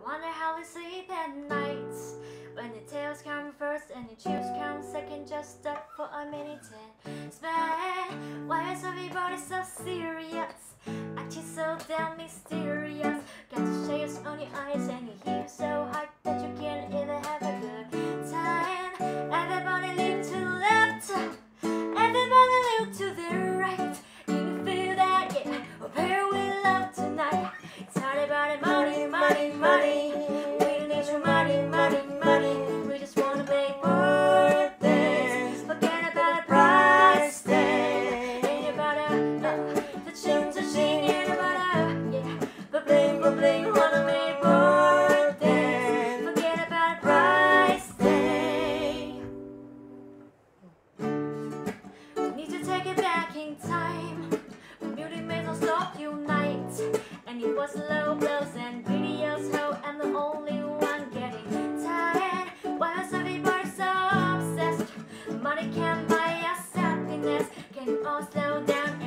wonder how we sleep at night when the tails come first and the cheers come second. Just stop for a minute and spend. Why is everybody so serious? Acting so damn mysterious. Got the shades on your eyes and your hips so hard that you can't even have a good time. Everybody lean to the left, everybody lean to the right. Can you feel that? Yeah, we're paired with love tonight. It's all about money, money, money. We need your money, money, money. We just wanna make birthdays. Forget about a price tag. Ain't about the ching, ain't about yeah. But bling, wanna make birthdays. Forget about a price tag. We need to take it back in time. When beauty made us stop unite. And it was low blows and videos how I'm the only one getting tired. Why is everybody so obsessed? Money can buy us happiness. Can all slow down